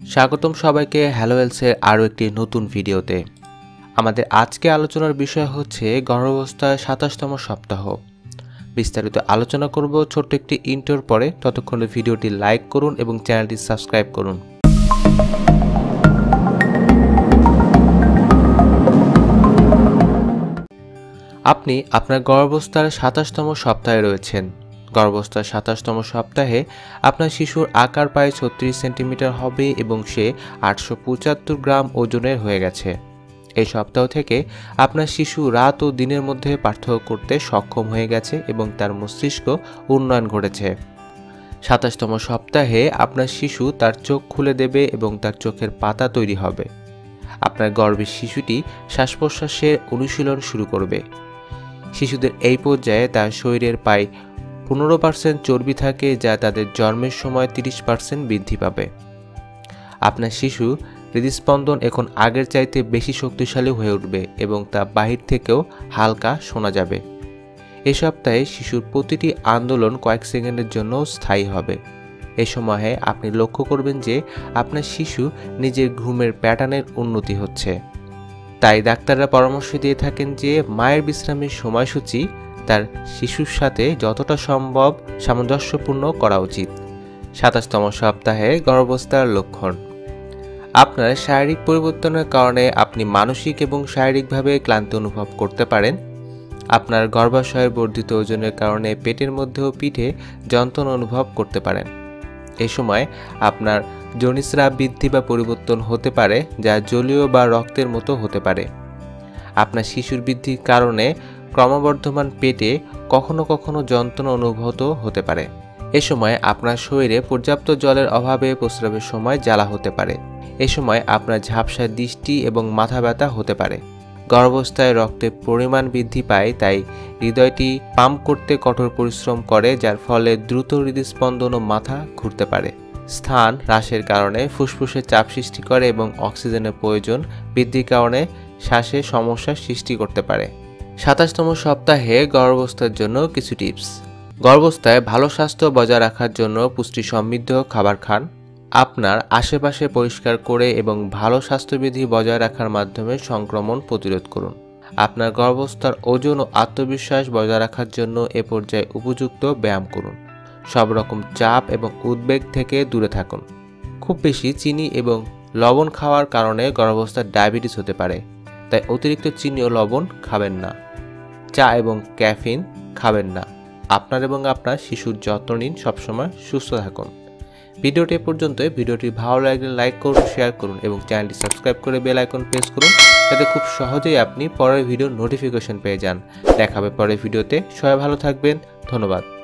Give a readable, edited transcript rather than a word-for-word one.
স্বাগতম সবাইকে হ্যালো হেলথের আরও একটি নতুন ভিডিওতে। আমাদের আজকে আলোচনার বিষয় হচ্ছে গর্ভাবস্থার ২৭তম সপ্তাহ। বিস্তারিত আলোচনা করব ছোট্ট একটি ইন্ট্রোর পরে। ততক্ষণে ভিডিওটি লাইক করুন এবং চ্যানেলটি সাবস্ক্রাইব করুন। আপনি আপনার গর্ভাবস্থার ২৭তম সপ্তাহে রয়েছেন। গর্ভাবস্থার ২৭তম সপ্তাহে আপনার শিশুর আকার প্রায় ৩৬ সেন্টিমিটার হবে এবং সে ৮৭৫ গ্রাম ওজনের হয়ে গেছে। এই সপ্তাহ থেকে আপনার শিশু রাত ও দিনের মধ্যে পার্থক্য করতে সক্ষম হয়ে গেছে এবং তার মস্তিষ্ক উন্নয়ন ঘটেছে। ২৭তম সপ্তাহে আপনার শিশু তার চোখ খুলে দেবে এবং তার চোখের পাতা তৈরি হবে। আপনার গর্ভের শিশুটি শ্বাস প্রশ্বাসের অনুশীলন শুরু করবে। শিশুদের এই পর্যায়ে তার শরীরের প্রায় ১৫% চর্বি থাকে, যা তাদের জন্মের সময় ৩০% বৃদ্ধি পাবে। আপনার শিশু হৃদস্পন্দন এখন আগের চাইতে বেশি শক্তিশালী হয়ে উঠবে এবং তা বাহির থেকেও হালকা শোনা যাবে। এই সপ্তাহে শিশুর প্রতিটি আন্দোলন কয়েক সেকেন্ডের জন্য স্থায়ী হবে। এ সময়ে আপনি লক্ষ্য করবেন যে আপনার শিশু নিজের ঘুমের প্যাটার্নের উন্নতি হচ্ছে। তাই ডাক্তাররা পরামর্শ দিয়ে থাকেন যে মায়ের বিশ্রামের সময়সূচি তার শিশুর সাথে যতটা সম্ভব সামঞ্জস্যপূর্ণ করা উচিত। ২৭তম সপ্তাহে গর্ভাবস্থার লক্ষণ। আপনার শারীরিক পরিবর্তনের কারণে আপনি মানসিক এবং শারীরিকভাবে ক্লান্তি অনুভব করতে পারেন। আপনার গর্ভাশয়ের বর্ধিত ওজনের কারণে পেটের মধ্যে ও পিঠে যন্ত্রণা অনুভব করতে পারেন। এই সময় আপনার যোনিস্রাব বৃদ্ধি বা পরিবর্তন হতে পারে, যা জলীয় বা রক্তের মতো হতে পারে। আপনার শিশুর বৃদ্ধির কারণে ক্রমবর্ধমান পেটে কখনো কখনো যন্ত্রণা অনুভূত হতে পারে। এ সময় আপনার শরীরে পর্যাপ্ত জলের অভাবে প্রস্রাবের সময় জ্বালা হতে পারে। এ সময় আপনার ঝাপসা দৃষ্টি এবং মাথা ব্যথা হতে পারে। গর্ভাবস্থায় রক্তের পরিমাণ বৃদ্ধি পায়, তাই হৃদয়টি পাম্প করতে কঠোর পরিশ্রম করে, যার ফলে দ্রুত হৃদস্পন্দন ও মাথা ঘুরতে পারে। স্থান হ্রাসের কারণে ফুসফুসে চাপ সৃষ্টি করে এবং অক্সিজেনের প্রয়োজন বৃদ্ধির কারণে শ্বাসে সমস্যার সৃষ্টি করতে পারে। ২৭তম সপ্তাহে গর্ভাবস্থার জন্য কিছু টিপস। গর্ভাবস্থায় ভালো স্বাস্থ্য বজায় রাখার জন্য পুষ্টি সমৃদ্ধ খাবার খান। আপনার আশেপাশে পরিষ্কার করে এবং ভালো স্বাস্থ্যবিধি বজায় রাখার মাধ্যমে সংক্রমণ প্রতিরোধ করুন। আপনার গর্ভাবস্থার ওজন ও আত্মবিশ্বাস বজায় রাখার জন্য এ পর্যায়ে উপযুক্ত ব্যায়াম করুন। সব রকম চাপ এবং উদ্বেগ থেকে দূরে থাকুন। খুব বেশি চিনি এবং লবণ খাওয়ার কারণে গর্ভাবস্থায় ডায়াবেটিস হতে পারে, তাই অতিরিক্ত চিনি ও লবণ খাবেন না। চা এবং ক্যাফিন খাবেন না। আপনার এবং আপনার শিশুর যত্ন নিন। সবসময় সুস্থ থাকুন। ভিডিওটি এ পর্যন্তই। ভিডিওটি ভালো লাগলে লাইক করুন, শেয়ার করুন এবং চ্যানেলটি সাবস্ক্রাইব করে বেল আইকন প্রেস করুন, যাতে খুব সহজেই আপনি পরের ভিডিওর নোটিফিকেশন পেয়ে যান। দেখা হবে পরের ভিডিওতে। সবাই ভালো থাকবেন। ধন্যবাদ।